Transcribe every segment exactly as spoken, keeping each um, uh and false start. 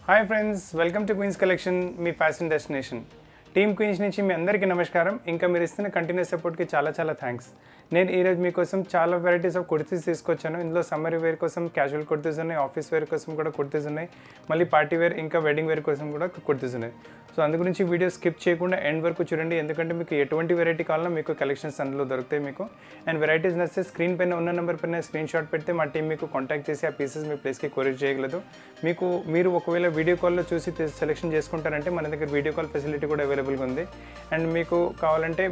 Hi friends, welcome to Queens collection, మీ fashion destination. Team Queens నుంచి మీ అందరికీ నమస్కారం. ఇంకా మీరు ఇస్తున్న కంటిన్యూస్ సపోర్ట్కి చాలా చాలా థ్యాంక్స్. నేను ఈరోజు మీకోసం చాలా వెరైటీస్ ఆఫ్ కుర్తీస్ తీసుకొచ్చాను. ఇందులో సమ్మర్ వేర్ కోసం క్యాజువల్ కుర్తీస్ ఉన్నాయి, ఆఫీస్ వేర్ కోసం కూడా కుర్తీస్ ఉన్నాయి, మళ్ళీ పార్టీ వేర్ ఇంకా వెడ్డింగ్ వేర్ కోసం కూడా కుర్తీస్ ఉన్నాయి. సో అందు గురించి వీడియో స్కిప్ చేయకుండా ఎండ్ వరకు చూడండి, ఎందుకంటే మీకు ఎటువంటి వెరైటీ కావాలన్నా మీకు కలెక్షన్స్ అందులో దొరుకుతాయి మీకు. అండ్ వెరైటీస్ నచ్చితే స్క్రీన్ పైన ఉన్న నెంబర్ పైన స్క్రీన్ షాట్ పెడితే మా టీం మీకు కాంటాక్ట్ చేసి ఆ పీసెస్ మీ ప్లేస్కి కొరియర్ చేయగలదు. మీకు మీరు ఒకవేళ వీడియో కాల్లో చూసి సెలెక్షన్ చేసుకుంటారంటే మన దగ్గర వీడియో కాల్ ఫెసిలిటీ కూడా అవైలబుల్గా ఉంది. అండ్ మీకు కావాలంటే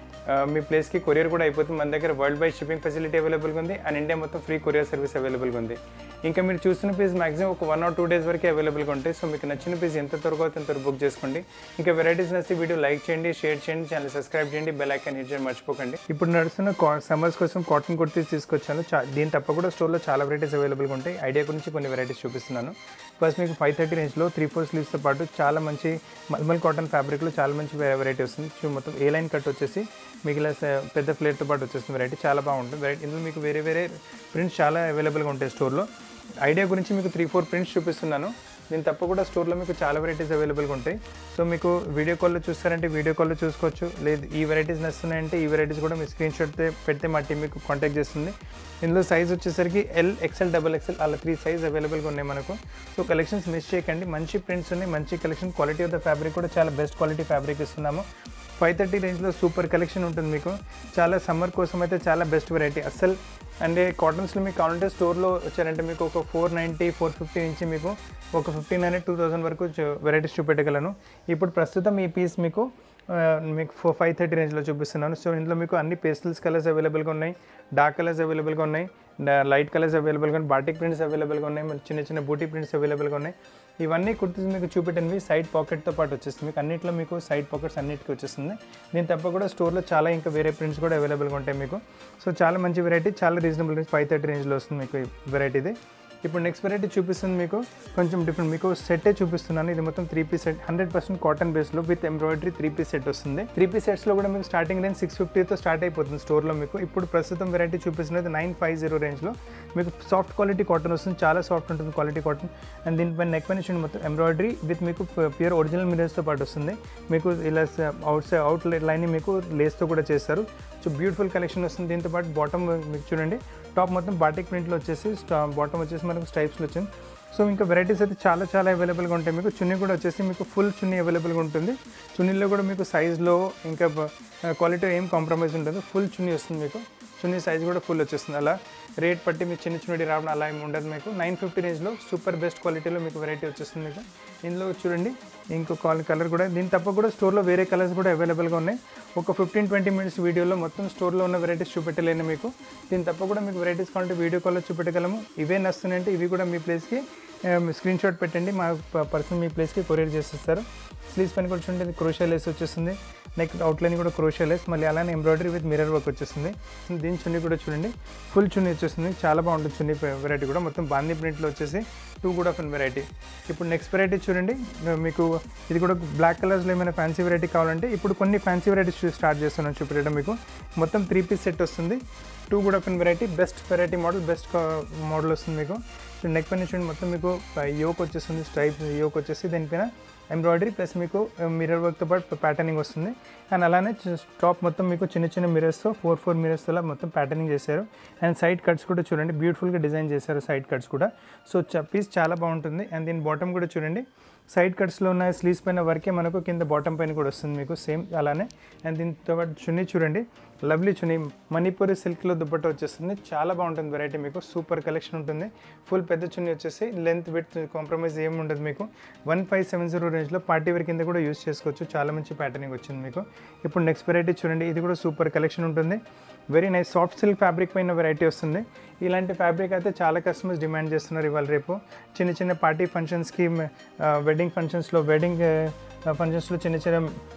మీ ప్లేస్కి కొరియర్ కూడా అయిపోతుంది. మన దగ్గర వరల్డ్ వైడ్ షిప్పింగ్ ఫెసిలిటీ అవైలబుల్గా ఉంది అండ్ ఇండియా మొత్తం ఫ్రీ కొరియర్ సర్వీస్ అవైలబుల్గా ఉంది. ఇంకా మీరు చూస్తున్న పీస్ మాక్సిమం ఒక వన్ ఆర్ టూ డేస్ వరకే అవైలబుల్గా ఉంటాయి. సో మీకు నచ్చిన పీస్ ఎంత త్వరగా అంత త్వరగా బుక్ చేసుకోండి. ఇంకా వెరైటీస్ నచ్చి వీడియో లైక్ చేయండి, షేర్ చేయండి, ఛానల్ సబ్స్క్రైబ్ చేయండి, బెల్ ఐకాన్ హిట్ చేయండి మర్చిపోకండి. ఇప్పుడు నడుస్తున్న సమ్మర్స్ కోసం కాటన్ కుర్తీస్ తీసుకొచ్చాను. దీని తప్ప కూడా స్టోర్లో చాలా వెరైటీస్ అవైలబుల్గా ఉంటాయి. ఐడియా గురించి కొన్ని వెరైటీస్ చూపిస్తున్నాను. ఫస్ట్ మీకు ఫైవ్ థర్టీ రేంజ్లో త్రీ ఫోర్ స్లీవ్స్తో పాటు చాలా మంచి మల్మల్ కాటన్ ఫ్యాబ్రిక్లో చాలా మంచి వెరైటీ వస్తుంది. మొత్తం ఏ లైన్ కట్ వచ్చేసి మిగిలిన పెద్ద ఫ్లేట్తో పాటు వచ్చేస్తుంది. వెరైటీ చాలా బాగుంటుంది. వెరైటీ ఇందులో మీకు వేరే వేరే ప్రింట్స్ చాలా అవైలబుల్గా ఉంటాయి స్టోర్లో. ఐడియా గురించి మీకు త్రీ ఫోర్ ప్రింట్స్ చూపిస్తున్నాను. దీని తప్ప కూడా స్టోర్లో మీకు చాలా వెరైటీస్ అవైలబుల్గా ఉంటాయి. సో మీకు వీడియో కాల్లో చూస్తారంటే వీడియో కాల్లో చూసుకోవచ్చు. లేదు ఈ వెరైటీస్ నచ్చుతున్నాయంటే ఈ వెరైటీస్ కూడా మీ స్క్రీన్ షాట్ పెడితే మా టీం మీకు కాంటాక్ట్ చేస్తుంది. ఇందులో సైజ్ వచ్చేసరికి ఎల్, ఎక్సెల్, డబల్ ఎక్సెల్ అలా త్రీ సైజ్ అవైలబుల్గా ఉన్నాయి మనకు. సో కలెక్షన్స్ మిస్ చేయకండి. మంచి ప్రింట్స్ ఉన్నాయి, మంచి collection. Quality of the fabric కూడా చాలా బెస్ట్ క్వాలిటీ ఫ్యాబ్రిక్ ఇస్తున్నాము. ఫైవ్ థర్టీ రేంజ్లో సూపర్ కలెక్షన్ ఉంటుంది మీకు. చాలా సమ్మర్ కోసం అయితే చాలా బెస్ట్ వెరైటీ అస్సలు. అంటే కాటన్స్లో మీకు కావాలంటే స్టోర్లో వచ్చారంటే మీకు ఒక ఫోర్ నైంటీ ఫోర్ ఫిఫ్టీ నుంచి మీకు ఒక ఫిఫ్టీన్ హండ్రెడ్ టూ థౌసండ్ వరకు వెరైటీస్ చూపెట్టగలను. ఇప్పుడు ప్రస్తుతం ఈ పీస్ మీకు మీకు ఫోర్ ఫైవ్ థర్టీ రేంజ్లో చూపిస్తున్నాను. సో ఇందులో మీకు అన్ని పేస్టల్స్ కలర్స్ అవైలబుల్గా ఉన్నాయి, డార్క్ కలర్స్ అవైలబుల్గా ఉన్నాయి, లైట్ కలర్స్ అవైలబుల్గా ఉన్నాయి, బాటిక్ ప్రింట్స్ అవైలబుల్గా ఉన్నాయి, మళ్ళీ చిన్న చిన్న బూటీ ప్రింట్స్ అవైలబుల్గా ఉన్నాయి. ఇవన్నీ కుర్తీస్ మీకు చూపెట్టినవి సైడ్ పాకెట్తో పాటు వచ్చేస్తుంది. మీకు అన్నింటిలో మీకు సైడ్ పాకెట్స్ అన్నిటికీ వచ్చేస్తుంది. దీని తప్ప కూడా స్టోర్లో చాలా ఇంకా వేరే ప్రింట్స్ కూడా అవైలబుల్గా ఉంటాయి మీకు. సో చాలా మంచి వెరైటీ, చాలా రీజనబుల్ రేంజ్, ఫైవ్ థర్టీ రేంజ్లో వస్తుంది మీకు ఈ వెరైటీది. ఇప్పుడు నెక్స్ట్ వెరైటీ చూపిస్తుంది మీకు కొంచెం డిఫరెంట్. మీకు సెట్టే చూపిస్తున్నాను. ఇది మొత్తం three piece set, hundred percent cotton బేస్లో with embroidery three piece set వస్తుంది. త్రీ పీస్ సెట్స్లో కూడా మీకు స్టార్టింగ్ రేంజ్ సిక్స్ ఫిఫ్టీతో స్టార్ట్ అయిపోతుంది స్టోర్లో మీకు. ఇప్పుడు ప్రస్తుతం వెరైటీ చూపిస్తున్నది నైన్ ఫైవ్ జీరో రేంజ్లో మీకు సాఫ్ట్ క్వాలిటీ కాటన్ వస్తుంది. చాలా సాఫ్ట్ ఉంటుంది క్వాలిటీ కాటన్. అండ్ దీనిపైన నెక్ పైన చూడండి మొత్తం ఎంబ్రాయిడరీ విత్ మీకు ప్యూర్ ఒరిజినల్ మిరర్స్తో పాటు వస్తుంది. మీకు ఇలా అవుట్ సైడ్ అవుట్ లైన్ మీకు లేస్తో కూడా చేస్తారు. సో బ్యూటిఫుల్ కలెక్షన్ వస్తుంది. దీంతో పాటు బాటమ్ మీకు చూడండి, టాప్ మొత్తం బాటిక్ ప్రింట్లో వచ్చేసి బాటమ్ వచ్చేసి మనకు స్టైప్స్లో వచ్చింది. సో ఇంకా వెరైటీస్ అయితే చాలా చాలా అవైలబుల్గా ఉంటాయి మీకు. చున్నీ కూడా వచ్చేసి మీకు ఫుల్ చున్నీ అవైలబుల్గా ఉంటుంది. చున్నీలో కూడా మీకు సైజ్లో ఇంకా క్వాలిటీ ఏం కాంప్రమైజ్ ఉండదు. ఫుల్ చున్నీ వస్తుంది మీకు. చున్నీ సైజ్ కూడా ఫుల్ వచ్చేస్తుంది. అలా రేట్ పట్టి మీకు చిన్న చిన్నది రావడం అలా ఏమి ఉండదు మీకు. నైన్ ఫిఫ్టీ రేంజ్లో సూపర్ బెస్ట్ క్వాలిటీలో మీకు వెరైటీ వచ్చేస్తుంది మీకు. ఇందులో చూడండి ఇంకో కాల్ కలర్ కూడా. దీని తప్ప కూడా స్టోర్లో వేరే కలర్స్ కూడా అవైలబుల్గా ఉన్నాయి. ఒక ఫిఫ్టీన్ ట్వంటీ మినిట్స్ వీడియోలో మొత్తం స్టోర్లో ఉన్న వెరైటీస్ చూపెట్టలేను మీకు. దీని తప్ప కూడా మీకు వెరైటీస్ కావాలంటే వీడియో కాల్లో చూపెట్టగలము. ఇవే నస్తున్నాయంటే ఇవి కూడా మీ ప్లేస్కి స్క్రీన్ షాట్ పెట్టండి, మా పర్సన్ మీ ప్లేస్కి కొరియర్ చేసేస్తారు. స్లీవ్స్ పైన కూడా చూడండి క్రోషియా లేస్ వచ్చేస్తుంది. నెక్ అవుట్లైన్ కూడా క్రోషియా లేస్, మళ్ళీ అలానే ఎంబ్రాయిడరీ విత్ మిరర్ వర్క్ వచ్చేస్తుంది. దీని చున్నీ కూడా చూడండి ఫుల్ చున్నీ వచ్చేస్తుంది. చాలా బాగుంటుంది చున్నీ వెరైటీ కూడా. మొత్తం బాందీ ప్రింట్లో వచ్చేసి టూ కూడా ఆఫ్ వెరైటీ. ఇప్పుడు నెక్స్ట్ వెరైటీ చూడండి మీకు. ఇది కూడా బ్లాక్ కలర్స్లో ఏమైనా ఫ్యాన్సీ వెరైటీ కావాలంటే ఇప్పుడు కొన్ని ఫ్యాన్సీ వెరైటీస్ స్టార్ట్ చేస్తున్నాను చూపించడం మీకు. మొత్తం త్రీ పీస్ సెట్ వస్తుంది. టూ కూడా of variety, best variety model, best model వస్తుంది మీకు. నెక్ పైన చూడండి మొత్తం మీకు యోక్ వచ్చేస్తుంది, స్ట్రైప్ యోక్ వచ్చేసి దానిపైన ఎంబ్రాయిడరీ ప్లస్ మీకు మిర్రర్ వర్క్తో పాటు ప్యాటర్నింగ్ వస్తుంది. అండ్ అలానే టాప్ మొత్తం మీకు చిన్న చిన్న మిరర్స్తో ఫోర్ ఫోర్ మిరర్స్తో మొత్తం ప్యాటర్నింగ్ చేశారు. అండ్ సైడ్ కట్స్ కూడా చూడండి బ్యూటిఫుల్గా డిజైన్ చేశారు సైడ్ కట్స్ కూడా. సో పీస్ చాలా బాగుంటుంది. అండ్ దీని బాటమ్ కూడా చూడండి సైడ్ కట్స్లో ఉన్న స్లీవ్స్ పైన వరకే మనకు కింద బాటమ్ పైన కూడా వస్తుంది మీకు సేమ్ అలానే. అండ్ దీంతో పాటు చున్నీ చూడండి లవ్లీ చున్నీ, మణిపూరి సిల్క్లో దుపట్టా వచ్చేస్తుంది. చాలా బాగుంటుంది వెరైటీ మీకు. సూపర్ కలెక్షన్ ఉంటుంది. ఫుల్ పెద్ద చున్నీ వచ్చేసి లెంత్ విత్ కాంప్రమైజ్ ఏమి ఉండదు మీకు. వన్ ఫైవ్ సెవెన్ జీరో రేంజ్లో పార్టీ వేర్ కింద కూడా యూస్ చేసుకోవచ్చు. చాలా మంచి ప్యాటర్నింగ్ వచ్చింది మీకు. ఇప్పుడు నెక్స్ట్ వెరైటీ చూడండి. ఇది కూడా సూపర్ కలెక్షన్ ఉంటుంది. Very nice soft silk fabric పైన వెరైటీ వస్తుంది. ఇలాంటి ఫ్యాబ్రిక్ అయితే చాలా కస్టమర్స్ డిమాండ్ చేస్తున్నారు ఇవాళ రేపు. చిన్న చిన్న పార్టీ ఫంక్షన్స్కి, వెడ్డింగ్ ఫంక్షన్స్లో, వెడ్డింగ్ ఫంక్షన్స్లో చిన్న చిన్న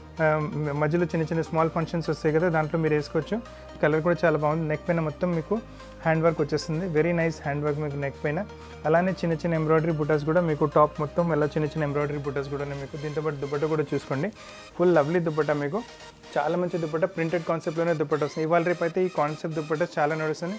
మధ్యలో చిన్న చిన్న స్మాల్ ఫంక్షన్స్ వస్తాయి కదా, దాంట్లో మీరు వేసుకోవచ్చు. కలర్ కూడా చాలా బాగుంది. నెక్ పైన మొత్తం మీకు హ్యాండ్ వర్క్ వచ్చేస్తుంది. వెరీ నైస్ హ్యాండ్ వర్క్ మీకు నెక్ పైన. అలానే చిన్న చిన్న ఎంబ్రాయిడరీ బుటాస్ కూడా మీకు టాప్ మొత్తం ఎలా చిన్న చిన్న ఎంబ్రాయిడరీ బుటాస్ కూడా మీకు. దీంతో పాటు దుపట్టా కూడా చూసుకోండి. ఫుల్ లవ్లీ దుపట్టా మీకు. చాలా మంచి దుపట్టా, ప్రింటెడ్ కాన్సెప్ట్లోనే దుపట్టా వస్తుంది. ఇవాళ రేపు అయితే ఈ కాన్సెప్ట్ దుపట్టా చాలా నడుస్తుంది.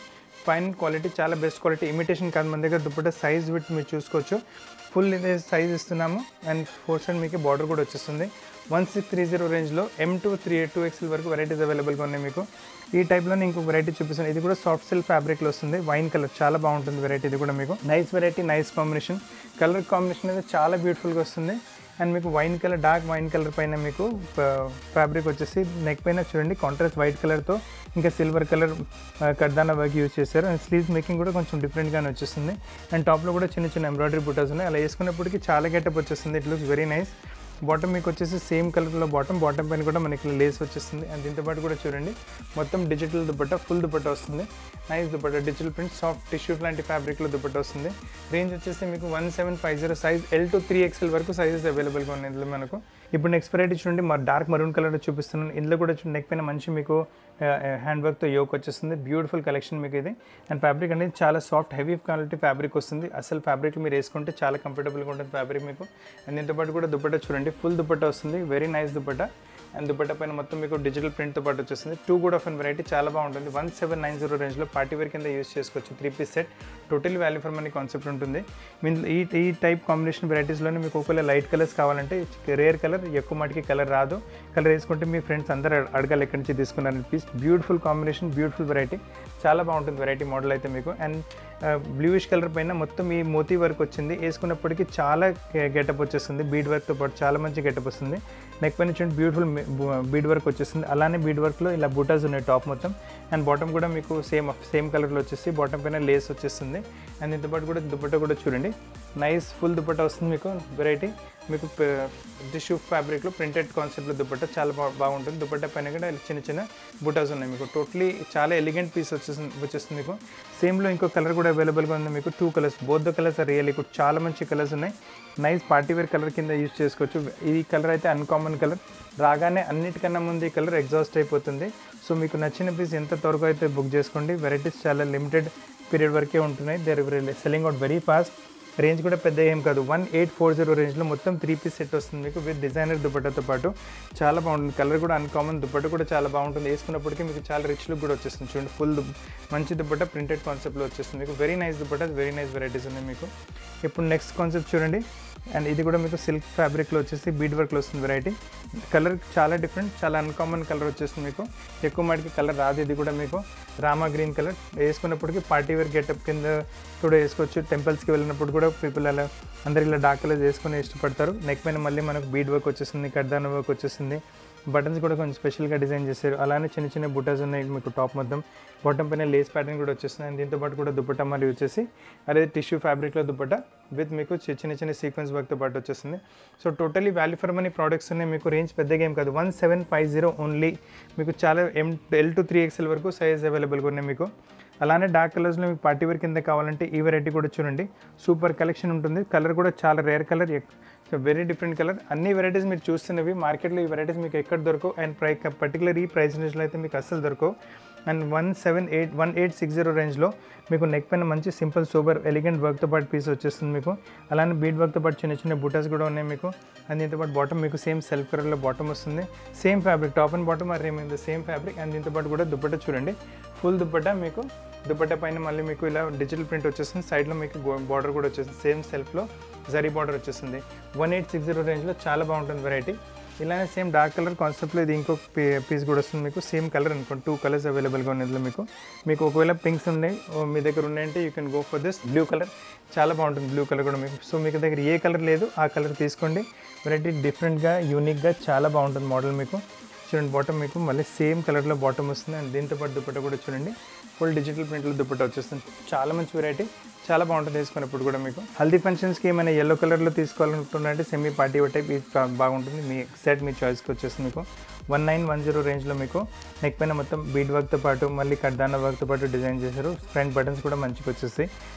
ఫైన్ క్వాలిటీ, చాలా బెస్ట్ క్వాలిటీ, ఇమిటేషన్ కాదు మన దగ్గర. దుపట్టా సైజ్ విత్ మీరు చూసుకోవచ్చు, ఫుల్ ఇదే సైజ్ ఇస్తున్నాము. అండ్ ఫోర్ సైడ్ మీకు బార్డర్ కూడా వచ్చేస్తుంది. వన్ సిక్స్ త్రీ జీరో రేంజ్లో M to three eight two XL వరకు వెరైటీస్ అవైలబుల్గా ఉన్నాయి మీకు. ఈ టైప్లోనే ఇంకొక వెరైటీ చూపిస్తాను. ఇది కూడా సాఫ్ట్ సిల్క్ ఫ్యాబ్రిక్లో వస్తుంది, వైన్ కలర్, చాలా బాగుంటుంది వెరైటీ. ఇది కూడా మీకు nice variety, nice combination. Colour combination అయితే చాలా బ్యూటిఫుల్గా వస్తుంది. అండ్ మీకు wine colour, dark wine colour పైన మీకు ఫ్యాబ్రిక్ వచ్చేసి నెక్ పైన చూడండి కాంట్రాస్ట్ వైట్ కలర్తో ఇంకా సిల్వర్ కలర్ కర్దానా వర్క్ యూజ్ చేశారు. అండ్ స్లీవ్స్ మేకింగ్ కూడా కొంచెం డిఫరెంట్గానే వచ్చేస్తుంది. అండ్ టాప్లో కూడా చిన్న చిన్న ఎంబ్రాయిడరీ బుటాస్ ఉన్నాయి. అలా వేసుకున్నప్పటికీ చాలా గెటప్ వచ్చేస్తుంది. It looks very nice. Bottom మీకు వచ్చేసి సేమ్ కలర్లో బాటమ్, బాటమ్ పైన కూడా మనకి లేస్ వచ్చేస్తుంది. అండ్ దీంతో పాటు కూడా చూడండి మొత్తం డిజిటల్ దుపట్టా, ఫుల్ దుపట్టా వస్తుంది. Nice dupatta, digital print, soft tissue లాంటి ఫ్యాబ్రిక్లో దుపట్టా వస్తుంది. రేంజ్ వచ్చేసి మీకు one seven five zero size L to three XL వరకు సైజెస్ అవైలబుల్గా ఉన్నాయి ఇందులో మనకు. ఇప్పుడు నెక్స్ట్ వెరైటీ చూడండి, మా డార్క్ మరూన్ కలర్ చూపిస్తున్నాను. ఇందులో కూడా చూడండి నెక్ పైన మంచి మీకు హ్యాండ్ వర్క్తో యోక్ వచ్చేస్తుంది. బ్యూటిఫుల్ కలెక్షన్ మీకు ఇది. అండ్ ఫ్యాబ్రిక్ అనేది చాలా సాఫ్ట్ హెవీ క్వాలిటీ ఫ్యాబ్రిక్ వస్తుంది. అసలు ఫ్యాబ్రిక్ మీరు వేసుకుంటే చాలా కంఫర్టబుల్గా ఉంటుంది ఫ్యాబ్రిక్ మీకు. అండ్ దీంతో పాటు కూడా దుపట్టా చూడండి, ఫుల్ దుపట్టా వస్తుంది, very nice dupatta. And dupatta పైన మొత్తం మీకు డిజిటల్ ప్రింట్తో పాటు వచ్చేస్తుంది. టూ కూడా ఆఫ్ అండ్ వెరైటీ చాలా బాగుంటుంది. వన్ సెవెన్ నైన్ జీరో రేంజ్లో పార్టీ వేర్ కింద యూస్ చేసుకోవచ్చు. Three piece set, total value for money concept ఉంటుంది. మీన్ ఈ ఈ టైప్ కాంబినేషన్ వెరైటీస్లోనే మీకు ఒకవేళ లైట్ కలర్స్ కావాలంటే రేర్ కలర్, ఎక్కువ మటుకి కలర్ రాదు. కలర్ వేసుకుంటే మీ ఫ్రెండ్స్ అందరూ అడగాలి ఎక్కడి నుంచి తీసుకున్నారని. Piece beautiful combination, beautiful variety, చాలా బాగుంటుంది వెరైటీ మోడల్ అయితే మీకు. అండ్ బ్లూయిష్ కలర్ పైన మొత్తం ఈ మోతీ వర్క్ వచ్చింది. వేసుకున్నప్పటికీ చాలా గెటప్ వచ్చేస్తుంది. బీడ్ వర్క్తో పాటు చాలా మంచి గెటప్ వస్తుంది. నెక్ పైన చూడండి బ్యూటిఫుల్ బీడ్ వర్క్ వచ్చేస్తుంది. అలానే బీడ్ వర్క్లో ఇలా బూటాస్ ఉన్నాయి టాప్ మొత్తం. అండ్ బాటమ్ కూడా మీకు సేమ్ సేమ్ కలర్లో వచ్చేసి బాటమ్ పైన లేస్ వచ్చేస్తుంది. అండ్ దీంతో పాటు కూడా దుపట్టా కూడా చూడండి నైస్ ఫుల్ దుపట్టా వస్తుంది మీకు. వెరైటీ మీకు టిష్యూ ఫ్యాబ్రిక్లో ప్రింటెడ్ కాన్సెప్ట్లో దుపట్టా చాలా బా బాగుంటుంది. దుపట్టా పైన కూడా చిన్న చిన్న బూటాస్ ఉన్నాయి మీకు. టోటలీ చాలా ఎలిగెంట్ పీస్ వచ్చేస్తుంది వచ్చేస్తుంది మీకు. సేమ్లో ఇంకో కలర్ కూడా అవైలబుల్గా ఉంది మీకు. Two colours, both the colours are real good, చాలా మంచి కలర్స్ ఉన్నాయి. నైస్ పార్టీవేర్ కలర్ కింద యూజ్ చేసుకోవచ్చు. ఈ కలర్ అయితే అన్కామన్ కలర్, రాగానే అన్నిటికన్నా ముందు ఈ కలర్ ఎగ్జాస్ట్ అయిపోతుంది. సో మీకు నచ్చిన పీస్ ఎంత త్వరగా అయితే బుక్ చేసుకోండి. వెరైటీస్ చాలా లిమిటెడ్ పీరియడ్ వరకే ఉంటున్నాయి. They are selling out very fast. Range కూడా పెద్ద ఏం కాదు, వన్ ఎయిట్ ఫోర్ జీరో రేంజ్లో మొత్తం త్రీ పీస్ సెట్ వస్తుంది మీకు విత్ డిజైనర్ దుపట్టాతో పాటు. చాలా బాగుంటుంది. కలర్ కూడా అన్కామన్, దుపట్టా కూడా చాలా బాగుంటుంది. వేసుకున్నప్పటికీ మీకు చాలా రిచ్ లుక్ కూడా వచ్చేస్తుంది. చూడండి ఫుల్ మంచి దుపట్టా ప్రింటెడ్ కాన్సెప్ట్లో వచ్చేస్తుంది మీకు. Very nice dupatta, very nice varieties ఉన్నాయి మీకు. ఇప్పుడు నెక్స్ట్ కాన్సెప్ట్ చూడండి. అండ్ ఇది కూడా మీకు సిల్క్ ఫ్యాబ్రిక్లో వచ్చేసి బీడ్ వర్క్లో వస్తుంది వెరైటీ. కలర్ చాలా డిఫరెంట్, చాలా అన్కామన్ కలర్ వచ్చేస్తుంది మీకు. ఎక్కువ మటుకి కలర్ రాదు. ఇది కూడా మీకు రామా గ్రీన్ కలర్, వేసుకున్నప్పటికీ పార్టీ వేర్ గెటప్ కింద కూడా వేసుకోవచ్చు. టెంపుల్స్కి వెళ్ళినప్పుడు కూడా పీపుల్ అలా అందరు ఇలా డార్క్ కలర్స్ వేసుకొని ఇష్టపడతారు. నెక్ పైన మళ్ళీ మనకు బీడ్ వర్క్ వచ్చేస్తుంది, కర్దానా వర్క్ వచ్చేస్తుంది. బటన్స్ కూడా కొంచెం స్పెషల్గా డిజైన్ చేశారు. అలానే చిన్న చిన్న బుటాస్ ఉన్నాయి మీకు. టాప్ మొత్తం బాటమ్ పైన లేస్ ప్యాటర్న్ కూడా వచ్చేస్తుంది. అండ్ దీంతో పాటు కూడా దుపట్టా మరియు వచ్చేసి అదే టిష్యూ ఫ్యాబ్రిక్లో దుపట్టా విత్ మీకు చిన్న చిన్న సీక్వెన్స్ వర్క్తో పాటు వచ్చేస్తుంది. So totally value for money products ఉన్నాయి మీకు. రేంజ్ పెద్దగా ఏం కాదు, one seven five zero only మీకు. చాలా M L to three XL వరకు సైజ్ అవైలబుల్గా ఉన్నాయి మీకు. అలానే డార్క్ కలర్స్లో మీకు పార్టీ వేర్ కింద కావాలంటే ఈ వెరైటీ కూడా చూడండి, సూపర్ కలెక్షన్ ఉంటుంది. కలర్ కూడా చాలా rare colour, very different colour. అన్ని వెరైటీస్ మీరు చూస్తున్నవి మార్కెట్లో ఈ వెరైటీస్ మీకు ఎక్కడ దొరకవు. అండ్ ప్రై పర్టికులర్ ఈ ప్రైస్ రేంజ్లో అయితే మీకు అస్సలు దొరకవు. And one seven eight one eight six zero రేంజ్లో మీకు నెక్ పైన మంచి సింపుల్ సూపర్ ఎలిగెంట్ వర్క్తో పాటు పీస్ వచ్చేస్తుంది మీకు. అలానే బీడ్ వర్క్తో పాటు చిన్న చిన్న బూటాస్ కూడా ఉన్నాయి మీకు. అండ్ దీంతో పాటు బాటమ్ మీకు సేమ్ సెల్ఫ్ కలర్లో బాటమ్ వస్తుంది. Same fabric, top and bottom are ఏమైంది సేమ్ ఫ్యాబ్రిక్. అండ్ దీంతో పాటు కూడా దుపట్టా చూడండి, ఫుల్ దుపట్టా మీకు. దుపట్టా పైన మళ్ళీ మీకు ఇలా డిజిటల్ ప్రింట్ వచ్చేస్తుంది. సైడ్లో మీకు బార్డర్ కూడా వచ్చేస్తుంది, సేమ్ సెల్ఫ్లో జరీ బార్డర్ వచ్చేస్తుంది. వన్ ఎయిట్ సిక్స్ జీరో రేంజ్లో చాలా బాగుంటుంది వెరైటీ. ఇలానే సేమ్ డార్క్ కలర్ కాన్సెప్ట్లో ఇది ఇంకొక పీస్ కూడా వస్తుంది మీకు. సేమ్ కలర్ అనుకోండి, టూ కలర్స్ అవైలబుల్గా ఉన్నాయి ఇందులో మీకు. మీకు ఒకవేళ పింక్స్ ఉన్నాయి మీ దగ్గర ఉన్నాయంటే you can go for this blue colour. చాలా బాగుంటుంది బ్లూ కలర్ కూడా మీకు. సో మీకు దగ్గర ఏ కలర్ లేదు ఆ కలర్ తీసుకోండి. వెరైటీ డిఫరెంట్గా యూనిక్గా చాలా బాగుంటుంది మోడల్ మీకు. చూడండి బాటమ్ మీకు మళ్ళీ సేమ్ కలర్లో బాటమ్ వస్తుంది. అండ్ దీంతో పాటు దుపట్టా కూడా చూడండి, ఫుల్ డిజిటల్ ప్రింట్లో దుపట్టా వచ్చేస్తుంది. చాలా మంచి వెరైటీ, చాలా బాగుంటుంది వేసుకున్నప్పుడు కూడా మీకు. హల్దీ ఫంక్షన్స్కి ఏమైనా ఎల్లో కలర్లో తీసుకోవాలనుకుంటున్నారంటే సెమీ పార్టీ టైప్ ఇది బాగుంటుంది. మీ సెట్ మీ చాయిస్కి వచ్చేస్తుంది మీకు. వన్ నైన్ వన్ జీరో రేంజ్లో మీకు నెక్ పైన మొత్తం బీడ్ వర్క్తో పాటు మళ్ళీ కర్దానా వర్క్తో పాటు డిజైన్ చేశారు. ఫ్రంట్ బటన్స్ కూడా మంచిగా వచ్చేస్తాయి.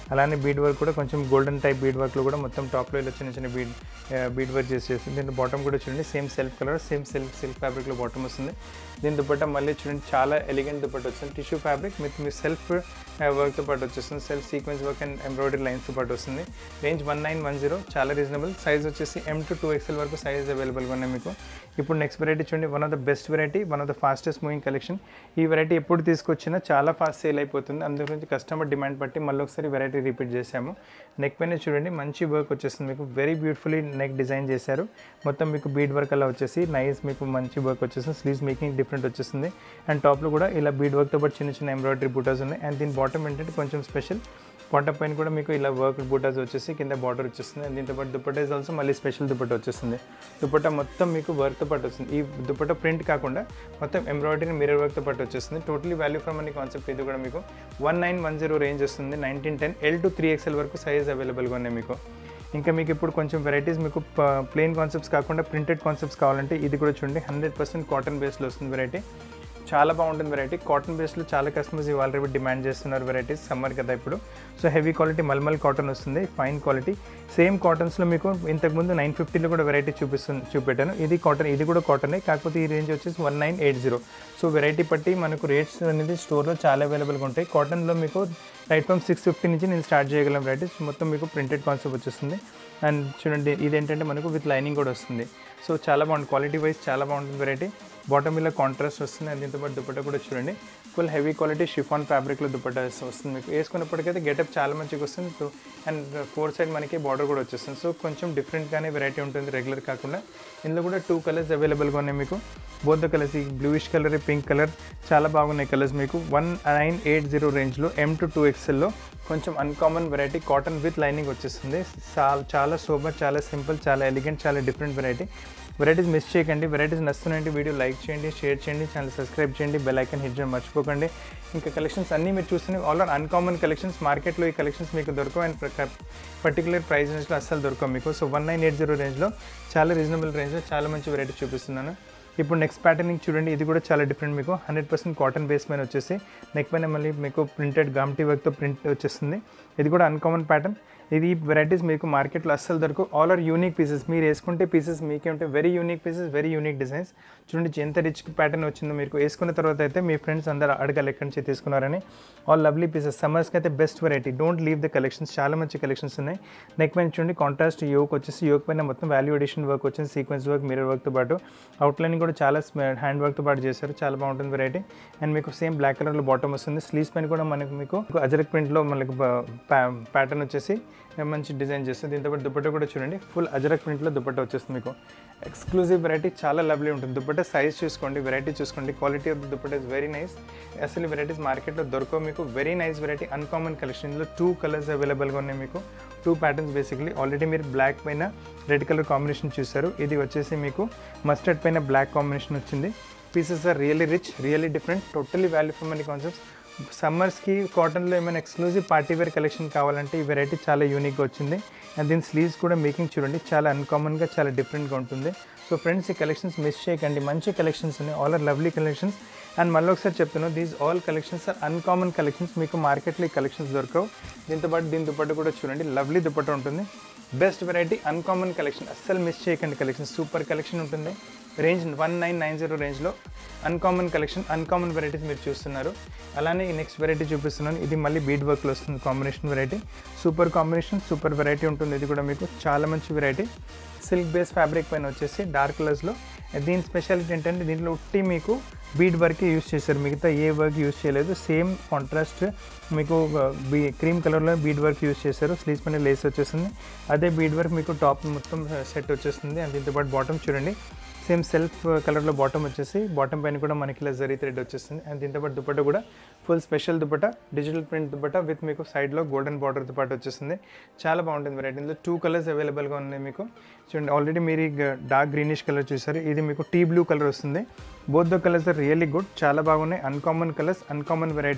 అలానే బీడ్ వర్క్ కూడా కొంచెం గోల్డెన్ టైప్ బీడ్ వర్క్లో కూడా మొత్తం టాప్లో ఇలా చిన్న చిన్న బీడ్ బీడ్ వర్క్ చేసేస్తుంది. దీంట్లో బాటమ్ కూడా చూడండి same self colour same silk silk ఫ్యాబ్రిక్లో బాటమ్ వస్తుంది. దీని దుపట్టా మళ్ళీ చూడండి చాలా ఎలిగెంట్ దుపట్టా వస్తుంది. టిష్యూ ఫ్యాబ్రిక్ విత్ మీ సెల్ఫ్ వర్క్తో పాటు వచ్చేస్తుంది. Self sequence work and embroidery లైన్స్తో పాటు వస్తుంది. Range one nine one zero చాలా రీజనబుల్. సైజ్ వచ్చేసి ఎం టు టూ ఎక్స్ఎల్ వరకు సైజ్ అవైలబుల్గా ఉన్నాయి మీకు. ఇప్పుడు నెక్స్ట్ వెరైటీ చూడండి, one of the best variety, one of the fastest moving collection. ఈ వెరైటీ ఎప్పుడు తీసుకొచ్చినా చాలా ఫాస్ట్ సేల్ అయిపోతుంది. అందు గురించి కస్టమర్ డిమాండ్ బట్టి మళ్ళీ ఒకసారి వెరైటీ రిపీట్ చేశాము. నెక్ పైన చూడండి మంచి వర్క్ వచ్చేస్తుంది మీకు. వెరీ బ్యూటిఫుల్లీ నెక్ డిజైన్ చేశారు. మొత్తం మీకు బీడ్ వర్క్ అలా వచ్చేసి నైస్ మీకు మంచి వర్క్ వచ్చేస్తుంది. స్లీవ్స్ మేకింగ్ డిఫరెంట్ వచ్చేస్తుంది. అండ్ టాప్లో కూడా ఇలా బీడ్ వర్క్తో పాటు చిన్న చిన్న ఎంబ్రాయిడరీ బూటాస్ ఉన్నాయి. అండ్ దీని బాటమ్ ఏంటంటే కొంచెం స్పెషల్. బాటమ్ పైన కూడా మీకు ఇలా వర్క్ బూటాస్ వచ్చేసి కింద బార్డర్ వచ్చేస్తుంది. అండ్ దీంతో పాటు దుపట్టా ఇస్ ఆల్సో మళ్ళీ స్పెషల్ దుపట్టా వచ్చేస్తుంది. దుపట్టా మొత్తం మీకు వర్క్తో పాటు వస్తుంది. ఈ దుపట్టా ప్రింట్ కాకుండా మొత్తం ఎంబ్రాయిడరీ మిర్రర్ వర్క్తో పాటు వచ్చేస్తుంది. టోటలీ వాల్యూ ఫ్రమ్ అనే కాన్సెప్ట్. ఇది కూడా మీకు one nine one zero range వస్తుంది. Nineteen ten L to three XL వరకు సైజ్ అవైలబుల్గా ఉన్నాయి మీకు. ఇంకా మీకు ఇప్పుడు కొంచెం వెరైటీస్ మీకు ప్లెయిన్ కాన్సెప్ట్స్ కాకుండా ప్రింటెడ్ కాన్సెప్ట్స్ కావాలంటే ఇది కూడా చూడండి హండ్రెడ్ పర్సెంట్ కాటన్ బేస్లో వస్తుంది వెరైటీ. చాలా బాగుంటుంది వెరైటీ. కాటన్ బేస్లో చాలా కస్టమర్స్ ఇవాళ రేపు డిమాండ్ చేస్తున్నారు వెరైటీస్. సమ్మర్ కదా ఇప్పుడు. So heavy quality mulmul cotton వస్తుంది. ఫైన్ క్వాలిటీ సేమ్ కాటన్స్లో మీకు ఇంతకుముందు నైన్ ఫిఫ్టీలో కూడా వెరైటీ చూపిస్తుంది చూపెట్టాను. ఇది కాటన్, ఇది కూడా కాటనే, కాకపోతే ఈ రేంజ్ వచ్చేసి one nine eight zero. So variety బట్టి మనకు రేట్స్ అనేది స్టోర్లో చాలా అవైలబుల్గా ఉంటాయి. కాటన్లో మీకు రైట్ ఫ్రమ్ సిక్స్ ఫిఫ్టీ నుంచి నేను స్టార్ట్ చేయగలం వెరైటీస్. మొత్తం మీకు ప్రింటెడ్ కాన్సెప్ట్ వచ్చేస్తుంది. అండ్ చూడండి ఇదేంటంటే మనకు విత్ లైనింగ్ కూడా వస్తుంది. సో చాలా బాగుంటుంది. క్వాలిటీ వైజ్ చాలా బాగుంటుంది వెరైటీ. బాటమ్ ఇలా కాంట్రాస్ట్ వస్తుంది. అండ్ దీంతో పాటు దుపట్టా కూడా చూడండి ఫుల్ హెవీ క్వాలిటీ షిఫాన్ ఫ్యాబ్రిక్లో దుపట్టా వస్తుంది మీకు. వేసుకున్నప్పటికైతే గెటప్ చాలా మంచిగా వస్తుంది. సో అండ్ ఫోర్ సైడ్ మనకి బార్డర్ కూడా వచ్చేస్తుంది. సో కొంచెం డిఫరెంట్గానే వెరైటీ ఉంటుంది రెగ్యులర్ కాకుండా. ఇందులో కూడా టూ కలర్స్ అవైలబుల్గా ఉన్నాయి మీకు. బోత్ ద కలర్స్, ఈ బ్లూయిష్ కలర్, పింక్ కలర్ చాలా బాగున్నాయి కలర్స్ మీకు. వన్ నైన్ ఎయిట్ జీరో రేంజ్లో ఎం టు టూ ఎక్స్ఎల్లో కొంచెం uncommon variety cotton with lining వచ్చేస్తుంది. చాలా చాలా సూపర్, చాలా సింపుల్, చాలా ఎలిగెంట్, చాలా డిఫరెంట్ వెరైటీ. వెరైటీస్ మిస్ చేయకండి. వెరైటీస్ నచ్చుతున్నాయంటే వీడియో లైక్ చేయండి, షేర్ చేయండి, ఛానల్ సబ్స్క్రైబ్ చేయండి, బెల్ ఐకాన్ హిట్ చేయడం మర్చిపోకండి. ఇంకా కలెక్షన్స్ అన్నీ మీరు చూస్తున్నాయి ఆల్ ఆర్ అన్కామన్ కలెక్షన్స్. మార్కెట్లో ఈ కలెక్షన్స్ మీకు దొరకవు అండ్ పర్టికులర్ ప్రైస్ రేంజ్లో అస్సలు దొరకవు మీకు. So one nine eight zero రేంజ్లో చాలా రీజనబుల్ రేంజ్లో చాలా మంచి వెరైటీ చూపిస్తున్నాను. ఇప్పుడు నెక్స్ట్ ప్యాటర్నింగ్ చూడండి, ఇది కూడా చాలా డిఫరెంట్ మీకు. హండ్రెడ్ పర్సెంట్ కాటన్ బేస్ పైన వచ్చేసి నెక్ పైన మళ్ళీ మీకు ప్రింటెడ్ గామ్టీ వర్క్తో ప్రింట్ వచ్చేస్తుంది. ఇది కూడా అన్కామన్ ప్యాటర్న్. ఇది వెరైటీస్ మీకు మార్కెట్లో అస్సలు దొరకవు. All are unique pieces. మీరు వేసుకుంటే పీసెస్ మీకే ఉంటాయి. Very unique pieces, very unique designs. చూడండి ఎంత రిచ్ ప్యాటర్న్ వచ్చిందో మీకు. వేసుకున్న తర్వాత అయితే మీ ఫ్రెండ్స్ అందరూ అడగాలి ఎక్కడి నుంచి తీసుకున్నారని. All lovely pieces. సమ్మర్స్కి అయితే best variety. Don't leave the collections. చాలా మంచి కలెక్షన్స్ ఉన్నాయి. నెక్ పైన చూడండి కాంట్రాస్ట్ యోక్ వచ్చేసి, యోక్ పైన మొత్తం వాల్యూ ఎడిషన్ వర్క్ వచ్చింది. సీక్వెన్స్ వర్క్, మిర్రర్ వర్క్తో పాటు అవుట్లైనింగ్ కూడా చాలా హ్యాండ్ వర్క్తో పాటు చేశారు. చాలా బాగుంటుంది వెరైటీ. అండ్ మీకు సేమ్ బ్లాక్ కలర్లో బాటమ్ వస్తుంది. స్లీవ్స్ పైన కూడా మనకు మీకు అజరక్ ప్రింట్లో మనకు ప్యాటర్న్ వచ్చేసి మంచి డిజైన్ చేస్తుంది. దీంతో పాటు దుపట్టా కూడా చూడండి ఫుల్ అజరక్ ప్రింట్లో దుపట్టా వచ్చేస్తుంది మీకు. ఎక్స్క్లూజివ్ వెరైటీ, చాలా లవ్లీ ఉంటుంది. దుపట్టా సైజ్ చూసుకోండి, వెరైటీ చూసుకోండి. Quality of the dupatta is very nice. అసలు వెరైటీస్ మార్కెట్లో దొరకవు మీకు. Very nice variety, uncommon collection. ఇందులో టూ కలర్స్ అవైలబుల్గా ఉన్నాయి మీకు. Two patterns basically. ఆల్రెడీ మీరు బ్లాక్ పైన రెడ్ కలర్ కాంబినేషన్ చూసారు. ఇది వచ్చేసి మీకు మస్టర్డ్ పైన బ్లాక్ కాంబినేషన్ వచ్చింది. Pieces are really rich, really different, totally value for money concepts. సమ్మర్స్కి కాటన్లో ఏమైనా ఎక్స్క్లూజివ్ పార్టీ వేర్ కలెక్షన్ కావాలంటే ఈ వెరైటీ చాలా యూనిక్గా వచ్చింది. అండ్ దీని స్లీవ్స్ కూడా మేకింగ్ చూడండి చాలా అన్కామన్గా, చాలా డిఫరెంట్గా ఉంటుంది. సో ఫ్రెండ్స్ ఈ కలెక్షన్స్ మిస్ చేయకండి. మంచి కలెక్షన్స్ ఉన్నాయి. All are lovely collections. And మళ్ళీ ఒకసారి చెప్తున్నాను, these all collections are uncommon collections. మీకు మార్కెట్లో ఈ కలెక్షన్స్ దొరకవు. దీంతో పాటు దీని దుపట్టా కూడా చూడండి లవ్లీ దుపట్టా ఉంటుంది. Best variety, uncommon collection. అస్సలు మిస్ చేయకండి కలెక్షన్. సూపర్ కలెక్షన్ ఉంటుంది. Range one nine nine zero రేంజ్లో అన్కామన్ కలెక్షన్, అన్కామన్ వెరైటీస్ మీరు చూస్తున్నారు. అలానే ఈ నెక్స్ట్ వెరైటీ చూపిస్తున్నాను. ఇది మళ్ళీ బీడ్ వర్క్లో వస్తుంది combination variety. Super combination, super variety ఉంటుంది. ఇది కూడా మీకు చాలా మంచి వెరైటీ. సిల్క్ బేస్ ఫ్యాబ్రిక్ పైన వచ్చేసి డార్క్ కలర్స్లో. దీని స్పెషాలిటీ ఏంటంటే దీంట్లో ఉట్టి మీకు బీడ్ వర్క్ యూస్ చేశారు, మిగతా ఏ వర్క్ యూస్ చేయలేదు. సేమ్ కాంట్రాస్ట్ మీకు బీ క్రీమ్ కలర్లో బీడ్ వర్క్ యూస్ చేశారు. స్లీవ్స్ పైన లేస్ వచ్చేస్తుంది. అదే బీడ్ వర్క్ మీకు టాప్ మొత్తం సెట్ వచ్చేస్తుంది. అండ్ దీంతో పాటు బాటమ్ చూడండి సేమ్ సెల్ఫ్ కలర్లో బాటమ్ వచ్చేసి, బాటమ్ పైన కూడా మనకి ఇలా జరీ థ్రెడ్ వచ్చేస్తుంది. అండ్ దీంతో పాటు దుపట్టా కూడా full special dupatta, digital print dupatta with మీకు సైడ్లో గోల్డెన్ బార్డర్తో పాటు వచ్చేస్తుంది. చాలా బాగుంటుంది వెరైటీ. ఇందులో టూ కలర్స్ అవైలబుల్గా ఉన్నాయి మీకు. చూడండి ఆల్రెడీ మీరు డార్క్ గ్రీనిష్ కలర్ చూసారు. ఇది మీకు టీ బ్లూ కలర్ వస్తుంది. Both the colours are really good, చాలా బాగున్నాయి. Uncommon colours, uncommon varieties.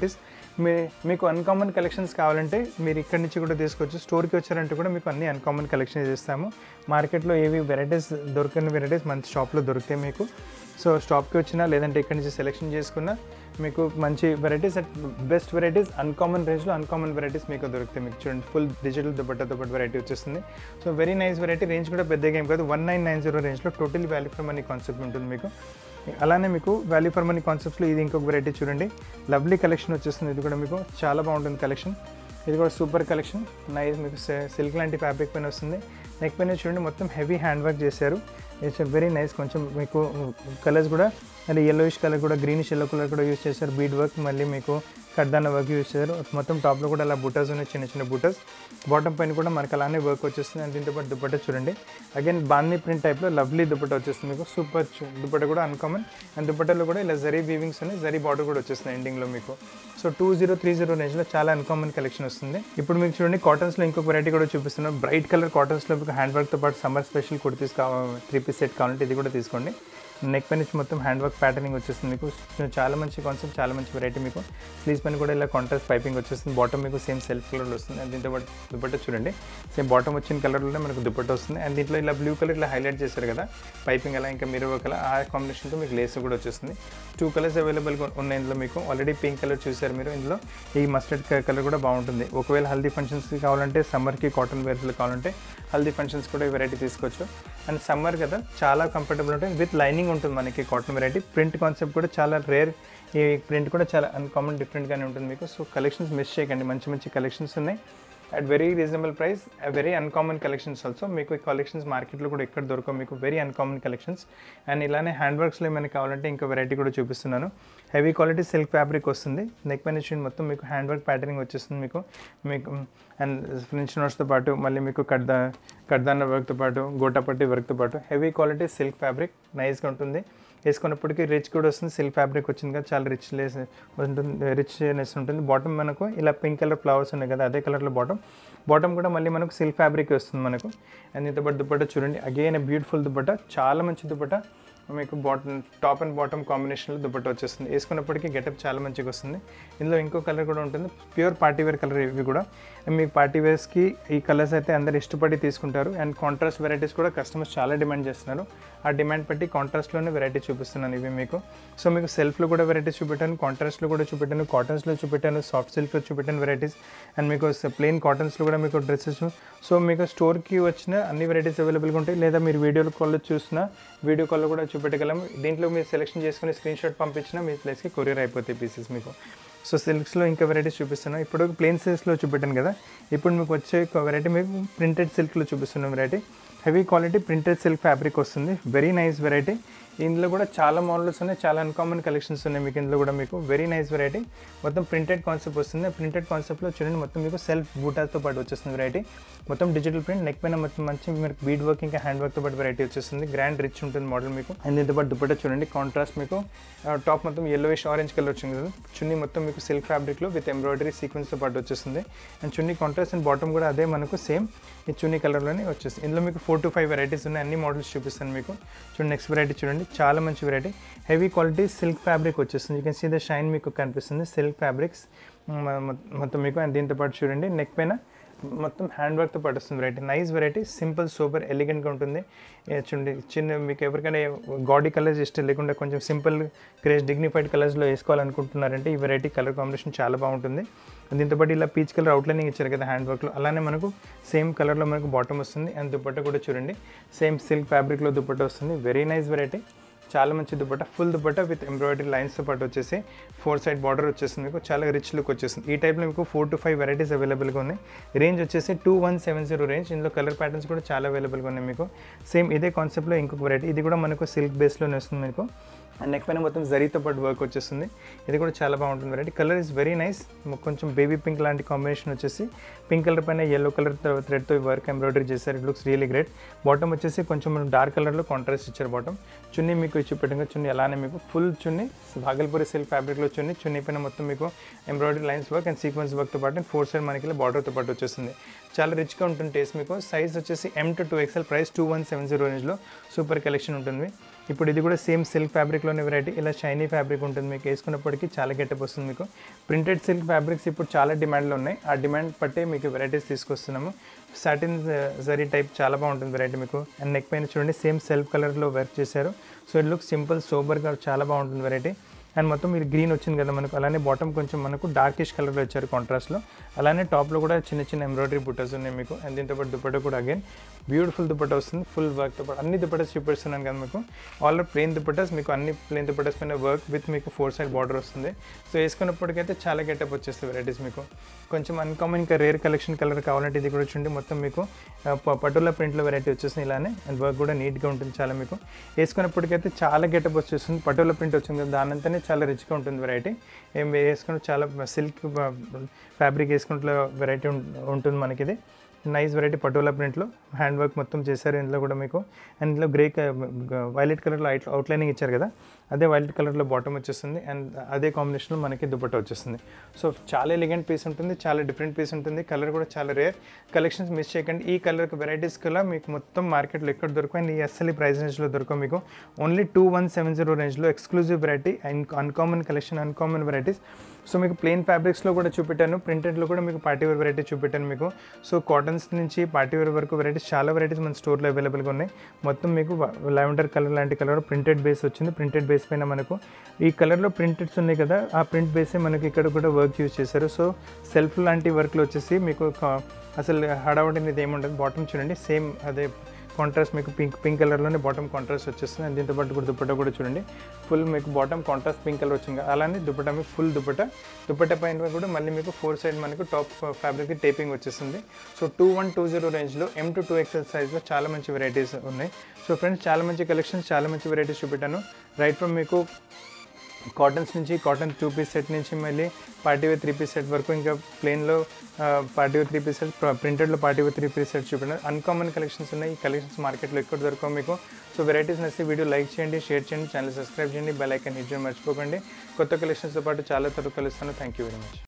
మీ మీకు అన్కామన్ కలెక్షన్స్ కావాలంటే మీరు ఇక్కడి నుంచి కూడా తీసుకోవచ్చు. స్టోర్కి వచ్చారంటే కూడా మీకు అన్ని అన్కామన్ కలెక్షన్ చేస్తాము. మార్కెట్లో ఏవి వెరైటీస్ దొరకని వెరైటీస్ మన షాప్లో దొరుకుతాయి మీకు. సో షాప్కి వచ్చినా లేదంటే ఇక్కడి నుంచి సెలెక్షన్ చేసుకున్నా మీకు మంచి varieties at best varieties uncommon రేంజ్లో అన్కామన్ వెరైటీస్ మీకు దొరుకుతాయి. మీకు చూడండి ఫుల్ డిజిటల్ దుపట్టాతో పాటు వెరైటీ వచ్చేస్తుంది. So very nice variety. Range కూడా పెద్దగా ఏం కాదు. వన్ నైన్ నైన్ జీరో రేంజ్లో total value for money concept ఉంటుంది మీకు. అలానే మీకు వాల్యూ ఫర్ మనీ కాన్సెప్ట్స్లో ఇది ఇంకొక వెరైటీ చూడండి. లవ్లీ కలెక్షన్ వచ్చేస్తుంది. ఇది కూడా మీకు చాలా బాగుంటుంది కలెక్షన్. ఇది కూడా సూపర్ కలెక్షన్. నైస్ మీకు సిల్క్ లాంటి ఫ్యాబ్రిక్ పైన వస్తుంది. నెక్ పైన చూడండి మొత్తం హెవీ హ్యాండ్ వర్క్ చేశారు. It's very nice. కొంచెం మీకు కలర్స్ కూడా అది ఎల్లోయిష్ కలర్ కూడా గ్రీనిష్ ఎల్లో కలర్ కూడా యూస్ చేశారు. బీడ్ వర్క్ మళ్ళీ మీకు కడ్దాన వర్క్ యూస్ చేశారు. మొత్తం టాప్లో కూడా అలా బుటాస్ ఉన్నాయి, చిన్న చిన్న బుటాస్. బాటమ్ పైన కూడా మనకు అలానే వర్క్ వచ్చేస్తుంది. అండ్ దీంతో పాటు దుపట్టా చూడండి అగైన్ బాందీ ప్రింట్ టైప్లో లవ్లీ దుపట్టా వచ్చేస్తుంది మీకు. సూపర్ దుపట్టా కూడా అన్కామన్. అండ్ దుపట్టాలో కూడా ఇలా జరీ వీవింగ్స్ ఉన్నాయి, జరీ బార్డర్ కూడా వచ్చేస్తుంది ఎండింగ్లో మీకు. So two zero three zero రేంజ్లో చాలా అన్కామన్ కలెక్షన్ వస్తుంది. ఇప్పుడు మీకు చూడండి కాటన్స్లో ఇంకొక వెరైటీ కూడా చూపిస్తున్నాం. బ్రైట్ కలర్ కాటన్స్లో మీకు హ్యాండ్ వర్క్తో పాటు సమ్మర్ స్పెషల్ కుర్తీస్ కావాలి, త్రీ పీస్ సెట్ కావాలంటే ఇది కూడా తీసుకోండి. నెక్ పైన నుంచి మొత్తం హ్యాండ్ వర్క్ ప్యాటర్నింగ్ వచ్చేస్తుంది మీకు. చాలా మంచి కాన్సెప్ట్, చాలా మంచి వెరైటీ మీకు. స్లీవ్స్ పైన కూడా ఇలా కాంట్రాస్ట్ పైపింగ్ వచ్చేస్తుంది. బాటమ్ మీకు సేమ్ సెల్ఫ్ కలర్లో వస్తుంది. అండ్ దీంతో పాటు దుపట్టా చూడండి సేమ్ బాటమ్ వచ్చిన కలర్లోనే మనకు దుపట్టా వస్తుంది. అండ్ దీంట్లో ఇలా బ్లూ కలర్ ఇలా హైలైట్ చేశారు కదా పైపింగ్ అలా, ఇంకా మిర్రర్ వర్క్ అలా, ఆ కాంబినేషన్తో మీకు లేస్ కూడా వచ్చేస్తుంది. టూ కలర్స్ అవైలబుల్గా ఉన్నాయి ఇందులో మీకు. ఆల్రెడీ పింక్ కలర్ చూసారు మీరు. ఇందులో ఈ మస్టర్డ్ కలర్ కూడా బాగుంటుంది. ఒకవేళ హల్దీ ఫంక్షన్స్కి కావాలంటే, సమ్మర్కి కాటన్ వేర్స్లో కావాలంటే హల్దీ ఫంక్షన్స్ కూడా ఈ వెరైటీ తీసుకోవచ్చు. అండ్ సమ్మర్ కదా చాలా కంఫర్టబుల్ ఉంటుంది. విత్ లైనింగ్ ఉంటుంది మనకి కాటన్ వెరైటీ. ప్రింట్ కాన్సెప్ట్ కూడా చాలా రేర్. ఈ ప్రింట్ కూడా చాలా అన్కామన్ డిఫరెంట్గానే ఉంటుంది మీకు. సో కలెక్షన్స్ మిస్ చేయకండి, మంచి మంచి కలెక్షన్స్ ఉన్నాయి at very reasonable price. Very uncommon collections also. మీకు ఈ కలెక్షన్స్ మార్కెట్లో కూడా ఎక్కడ దొరకవు మీకు. Very uncommon collections. అండ్ ఇలానే హ్యాండ్ వర్క్స్లో ఏమైనా కావాలంటే ఇంకా వెరైటీ కూడా చూపిస్తున్నాను. హెవీ క్వాలిటీ సిల్క్ ఫ్యాబ్రిక్ వస్తుంది. నెక్ పైన చూడండి మొత్తం మీకు హ్యాండ్ వర్క్ ప్యాటర్నింగ్ వచ్చేస్తుంది మీకు. మీకు అండ్ ఫ్రెంచ్ నోట్స్తో పాటు మళ్ళీ మీకు కడ్దా కడ్దాన వర్క్తో పాటు గోటాపట్టి వర్క్తో పాటు హెవీ క్వాలిటీ సిల్క్ ఫ్యాబ్రిక్ నైస్గా ఉంటుంది. వేసుకున్నప్పటికీ రిచ్ కూడా వస్తుంది. సిల్క్ ఫ్యాబ్రిక్ వచ్చింది కదా చాలా రిచ్ లెస్ ఉంటుంది, రిచ్నెస్ ఉంటుంది. బాటమ్ మనకు ఇలా పింక్ కలర్ ఫ్లవర్స్ ఉన్నాయి కదా అదే కలర్లో బాటమ్. బాటమ్ కూడా మళ్ళీ మనకు సిల్క్ ఫ్యాబ్రిక్ వస్తుంది మనకు. అండ్ దీంతో పాటు దుపట్టా చూడండి అగైన్ బ్యూటిఫుల్ దుపట్టా, చాలా మంచి దుపట్టా మీకు. బాటమ్ టాప్ అండ్ బాటమ్ కాంబినేషన్లో దుపట్టా వచ్చేస్తుంది. వేసుకున్నప్పటికీ గెటప్ చాలా మంచిగా వస్తుంది. ఇందులో ఇంకో కలర్ కూడా ఉంటుంది, ప్యూర్ పార్టీ వేర్ కలర్ ఇవి కూడా. మీ పార్టీ వేర్స్కి ఈ కలర్స్ అయితే అందరు ఇష్టపడి తీసుకుంటారు. అండ్ కాంట్రాస్ట్ వెరైటీస్ కూడా కస్టమర్స్ చాలా డిమాండ్ చేస్తున్నారు. ఆ డిమాండ్ బట్టి కాంట్రాస్ట్లోనే వెరైటీ చూపిస్తున్నాను ఇవి మీకు. సో మీకు సెల్ఫ్లో కూడా వెరైటీస్ చూపెట్టాను, కాంట్రాస్ట్లో కూడా చూపెట్టాను, కాటన్స్లో చూపెట్టాను, సాఫ్ట్ సిల్క్లో చూపెట్టాను వెరైటీస్. అండ్ మీకు ప్లెయిన్ కాటన్స్లో కూడా మీకు డ్రెస్సెస్. సో మీకు స్టోర్కి వచ్చిన అన్ని వెరైటీస్ అవైలబుల్గా ఉంటాయి. లేదా మీరు వీడియో కాల్లో చూసినా వీడియో కాల్లో కూడా చూపెట్టగలము. దీంట్లో మీరు సెలెక్షన్ చేసుకుని స్క్రీన్ షాట్ పంపించినా మీ ప్లేస్కి కొరియర్ అయిపోతాయి పీసెస్ మీకు. సో సిల్క్స్లో ఇంకా వెరైటీస్ చూపిస్తున్నాను. ఇప్పుడు ప్లెయిన్ సిల్క్స్లో చూపెట్టాను కదా, ఇప్పుడు మీకు వచ్చే వెరైటీ మీకు ప్రింటెడ్ సిల్క్లో చూపిస్తున్నాం variety. Heavy quality printed silk fabric వస్తుంది. Very nice variety. ఇందులో కూడా చాలా మోడల్స్ ఉన్నాయి, చాలా అన్కామన్ కలెక్షన్స్ ఉన్నాయి మీకు. ఇందులో కూడా మీకు వెరీ నైస్ వెరైటీ. మొత్తం ప్రింటెడ్ కాన్సెప్ట్ వస్తుంది. ప్రింటెడ్ కాన్సెప్ట్లో చూడండి మొత్తం మీకు సెల్ఫ్ బూటాస్తో పాటు వచ్చేస్తుంది వెరైటీ. మొత్తం డిజిటల్ ప్రింట్. నెక్ పైన మొత్తం మంచి మీకు బీడ్ వర్క్ ఇంకా హ్యాండ్ వర్క్తో పాటు వెరైటీ వచ్చేస్తుంది. గ్రాండ్ రిచ్ ఉంటుంది మోడల్ మీకు. అండ్ దీంతో పాటు దుపట్టా చూడండి కాంట్రాస్ట్ మీకు. టాప్ మొత్తం ఎల్లోయిష్ ఆరెంజ్ కలర్ వచ్చింది కదా. చున్నీ మొత్తం మీకు సిల్క్ ఫ్యాబ్రిక్లో విత్ ఎంబ్రాయిడరీ సీక్వెన్స్తో పాటు వచ్చేస్తుంది. And chunni contrast and bottom కూడా అదే మనకు సేమ్ ఈ చున్నీ కలర్లోనే వచ్చేస్తుంది. ఇందులో మీకు ఫోర్ టు ఫైవ్ వెరైటీస్ ఉన్నాయి. అన్ని మోడల్స్ చూపిస్తాను మీకు. చూడండి నెక్స్ట్ వెరైటీ చూడండి చాలా మంచి variety. Heavy quality silk fabric వచ్చేస్తుంది. You can see the shine మీకు కనిపిస్తుంది. సిల్క్ ఫ్యాబ్రిక్స్ మొత్తం మీకు. అండ్ దీంతో పాటు చూడండి నెక్ పైన మొత్తం హ్యాండ్ వర్క్తో పాటు వస్తుంది variety. Nice variety, simple super ఎలిగెంట్గా ఉంటుంది. చూడండి చిన్న మీకు ఎవరికైనా గాడీ కలర్స్ ఇష్టం లేకుండా కొంచెం సింపుల్ క్రేజ్ డిగ్నిఫైడ్ కలర్స్లో వేసుకోవాలనుకుంటున్నారంటే ఈ వెరైటీ కలర్ కాంబినేషన్ చాలా బాగుంటుంది. దీంతో పాటు ఇలా పీచ్ కలర్ అవుట్లైనింగ్ ఇచ్చారు కదా హ్యాండ్ వర్క్లో, అలానే మనకు సేమ్ కలర్లో మనకు బాటమ్ వస్తుంది. అండ్ దుపట్టా కూడా చూడండి సేమ్ సిల్క్ ఫ్యాబ్రిక్లో దుపట్టా వస్తుంది. వెరీ నైస్ వెరైటీ, చాలా మంచి dupatta. Full dupatta with embroidery లైన్స్తో పాటు వచ్చేసి ఫోర్ సైడ్ బార్డర్ వచ్చేస్తుంది మీకు. చాలా రిచ్ లుక్ వచ్చేస్తుంది. ఈ టైప్లో మీకు ఫోర్ టు ఫైవ్ వెరైటీస్ అవైలబుల్గా ఉన్నాయి. రేంజ్ వచ్చేసి two one seven zero range. ఇందులో కలర్ ప్యాటర్న్స్ కూడా చాలా అవైలబుల్గా ఉన్నాయి మీకు. సేమ్ ఇదే కాన్సెప్ట్లో ఇంకొక వెరైటీ, ఇది కూడా మనకు సిల్క్ బేస్లోనే వస్తుంది మీకు. అండ్ నెక్ పైన మొత్తం జరీతో పాటు వర్క్ వచ్చేస్తుంది. ఇది కూడా చాలా బాగుంటుంది variety. Colour is very nice. కొంచెం బేబీ పింక్ లాంటి కాంబినేషన్ వచ్చేసి పింక్ కలర్ పైన ఎల్లో కలర్ థ్రెడ్తో వర్క్ ఎంబ్రాయిడరీ చేశారు. It looks really great. Bottom వచ్చేసి కొంచెం డార్క్ కలర్లో కాంట్రాస్ట్ ఇచ్చారు బాటమ్. చున్నీ మీకు ఇచ్చి పెట్టిన చున్నీ అలానే మీకు ఫుల్ చున్నీ భాగల్పూరి సిల్క్ ఫ్యాబ్రిక్లో చున్నీ. చున్నీ పైన మొత్తం మీకు embroidery lines work and sequence వర్క్తో పాటు ఫోర్ సైడ్ మనకి బార్డర్తో పాటు వచ్చేస్తుంది. చాలా రిచ్గా ఉంటుంది టేస్ట్ మీకు. సైజ్ వచ్చేసి M to two XL. Price two one seven zero రేంజ్లో సూపర్ కలెక్షన్ ఉంటుంది. ఇప్పుడు ఇది కూడా సేమ్ సిల్క్ ఫ్యాబ్రిక్లోనే వెరైటీ, ఇలా షైనీ ఫ్యాబ్రిక్ ఉంటుంది, మీకు వేసుకున్నప్పటికీ చాలా గెటప్ వస్తుంది. మీకు ప్రింటెడ్ సిల్క్ ఫ్యాబ్రిక్స్ ఇప్పుడు చాలా డిమాండ్లో ఉన్నాయి, ఆ డిమాండ్ బట్టి మీకు వెరైటీస్ తీసుకొస్తున్నాము. సాటిన్ జరీ టైప్ చాలా బాగుంటుంది వెరైటీ మీకు. అండ్ నెక్ పైన చూడండి సేమ్ సెల్ఫ్ కలర్లో వర్క్ చేశారు. సో ఇట్ లుక్ సింపుల్ సోబర్గా చాలా బాగుంటుంది వెరైటీ. అండ్ మొత్తం మీరు గ్రీన్ వచ్చింది కదా మనకు, అలానే బాటమ్ కొంచెం మనకు డార్కిష్ కలర్లో వచ్చారు కాంట్రాస్ట్లో. అలానే టాప్లో కూడా చిన్న చిన్న ఎంబ్రాయిడరీ బుట్టస్ ఉన్నాయి మీకు. అండ్ దీంతో పాటు దుపట్టా కూడా అగైన్ బ్యూటిఫుల్ దుపట్టా వస్తుంది, ఫుల్ వర్క్తో పాటు. అన్ని దుపట్టాస్ చూపిస్తున్నాను కదా మీకు, ఆల్ ప్లెయిన్ దుపట్టాస్ మీకు, అన్ని ప్లెయిన్ దుపట్టాస్ పైన వర్క్ విత్ మీకు ఫోర్ సైడ్ బార్డర్ వస్తుంది. సో వేసుకున్నప్పటికైతే చాలా గెటప్ వచ్చేస్తుంది వెరైటీస్ మీకు. కొంచెం అన్కామన్ ఇంకా రేర్ కలెక్షన్ కలర్ కావాలంటే ఇది కూడా చూడండి, మొత్తం మీకు పటోలా ప్రింట్లో వెరైటీ వచ్చేస్తుంది ఇలానే. అండ్ వర్క్ కూడా నీట్గా ఉంటుంది చాలా మీకు. వేసుకున్నప్పటికైతే చాలా గెటప్ వచ్చేస్తుంది, పటోలా ప్రింట్ వచ్చింది కదా దానంతనే చాలా రిచ్గా ఉంటుంది వెరైటీ. ఏం వేసుకుంటే చాలా సిల్క్ ఫ్యాబ్రిక్ వేసుకుంటే వెరైటీ ఉంటుంది మనకి. ఇది నైస్ వెరైటీ పటోలా ప్రింట్లో హ్యాండ్ వర్క్ మొత్తం చేశారు ఇందులో కూడా మీకు. అండ్ ఇందులో గ్రే వైలెట్ కలర్లో అవుట్లైనింగ్ ఇచ్చారు కదా, అదే వైలెట్ కలర్లో బాటమ్ వచ్చేస్తుంది. అండ్ అదే కాంబినేషన్లో మనకి దుపట్టా వచ్చేస్తుంది. సో చాలా ఎలిగెంట్ పీస్ ఉంటుంది, చాలా డిఫరెంట్ పీస్ ఉంటుంది. కలర్ కూడా చాలా రేర్, కలెక్షన్స్ మిస్ చేయకండి. ఈ కలర్ వెరైటీస్ కల్లా మీకు మొత్తం మార్కెట్లో ఎక్కడ దొరకవు, అండ్ ఈ అస్సలు ప్రైస్ రేంజ్లో దొరకవు మీకు. Only two one seven zero రేంజ్లో exclusive variety and uncommon collection, uncommon varieties. So మీకు ప్లెయిన్ ఫ్యాబ్రిక్స్లో కూడా చూపెట్టాను, ప్రింటెడ్లో కూడా మీకు పార్టీ వేర్ వెరైటీ చూపెట్టాను మీకు. సో కాటన్స్ నుంచి పార్టీ వేర్ వరకు వెరైటీస్ చాలా వెరైటీస్ మన స్టోర్లో అవైలబుల్గా ఉన్నాయి. మొత్తం మీకు లావెండర్ కలర్ లాంటి కలర్ ప్రింటెడ్ బేస్ వచ్చింది. ప్రింటెడ్ బేస్ పైన మనకు ఈ కలర్లో ప్రింటెడ్స్ ఉన్నాయి కదా, ఆ ప్రింట్ బేసే మనకి ఇక్కడ కూడా వర్క్ యూజ్ చేశారు. సో సెల్ఫ్ లాంటి వర్క్లో వచ్చేసి మీకు అసలు హడావడి అనేది ఏముండదు. బాటమ్ చూడండి సేమ్ అదే కాంట్రాస్ట్ మీకు పింక్ పింక్ కలర్లోనే బాటమ్ కాంట్రాస్ట్ వచ్చేస్తుంది. అండ్ దీంతో పాటు కూడా దుపట్టా కూడా చూడండి ఫుల్ మీకు బాటమ్ కాంట్రాస్ట్ పింక్ కలర్ వచ్చింది. అలానే దుపట్టా మీకు ఫుల్ దుపట్టా, దుపట్టా పైన కూడా మళ్ళీ మీకు ఫోర్ సైడ్ మనకు టాప్ ఫ్యాబ్రిక్ టేపింగ్ వచ్చేస్తుంది. So two one two zero రేంజ్లో ఎం టు టూ ఎక్స్ఎల్ సైజ్లో చాలా మంచి వెరైటీస్ ఉన్నాయి. సో ఫ్రెండ్స్ చాలా మంచి కలెక్షన్స్, చాలా మంచి వెరైటీస్ చూపెట్టాను. రైట్ ఫ్రమ్ మీకు కాటన్స్ నుంచి, కాటన్ టూ పీస్ సెట్ నుంచి మళ్ళీ party wear three piece set వరకు, ఇంకా ప్లెయిన్లో party wear three piece set, ప్రింటెడ్లో party wear three piece set చూపించాను. అన్కామన్ కలెక్షన్స్ ఉన్నాయి, ఈ కలెక్షన్స్ మార్కెట్లో ఎక్కడ దొరకవు మీకు. సో వెరైటీస్ నచ్చి వీడియో లైక్ చేయండి, షేర్ చేయండి, ఛానల్ సబ్స్క్రైబ్ చేయండి, బెల్ ఐకాన్ హిట్ చేయడం మర్చిపోకండి. కొత్త కలెక్షన్స్తో పాటు చాలా త్వరగా కలుస్తాను. Thank you very much.